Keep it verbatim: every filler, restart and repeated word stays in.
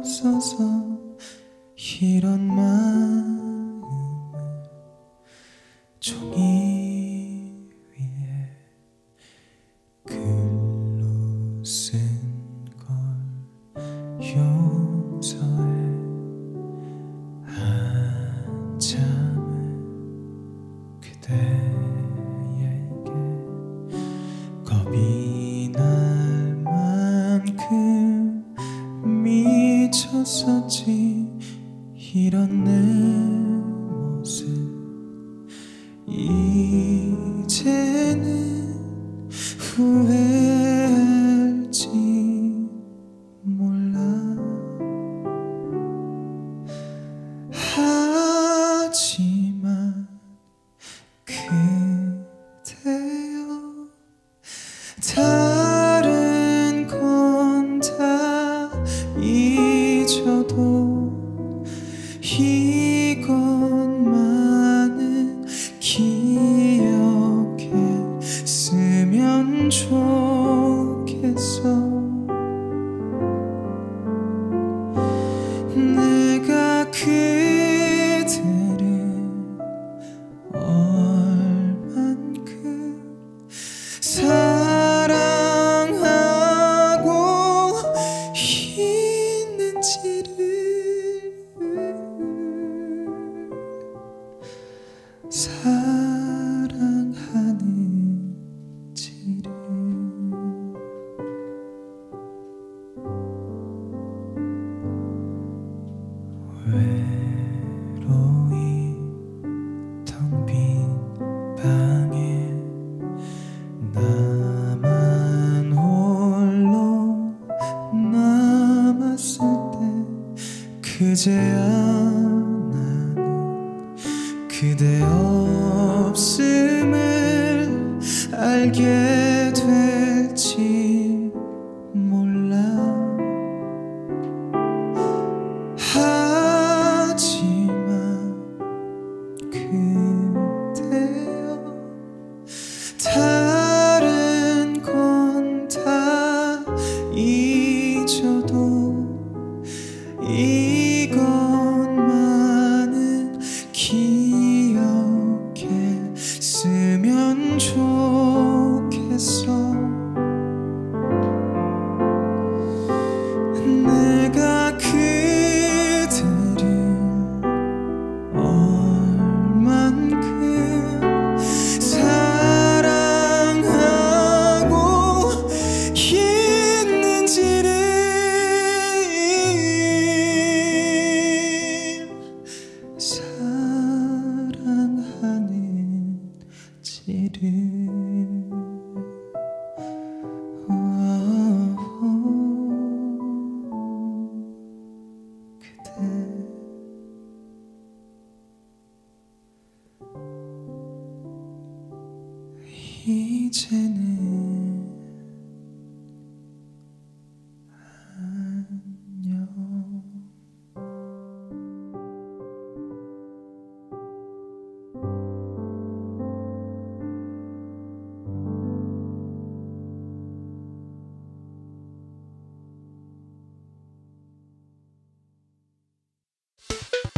없어서 이런 마음을 종이 위에 글로 쓴 걸 용서해. 한참을 그대에게 겁이 날 만큼 미쳤었지. 이런 내 모습 이제는 후회할지 몰라. 하지만 그대여 다른 건 다 잊어도 이것만은 기억했으면 좋겠어. 내가 그대를 얼만큼 사랑하고 있는지를 사랑하는지를. 외로이 텅 빈 방에 나만 홀로 남았을 때 그제야 나는 그대 없음을 알게 될지 몰라. 하지만 그대여 다른 건 다 잊어도 이것만은 기억했으면 좋겠어. 내가 그대를 얼만큼 사랑하고 있는지를 사랑하는지를. 그대 이제는 안녕.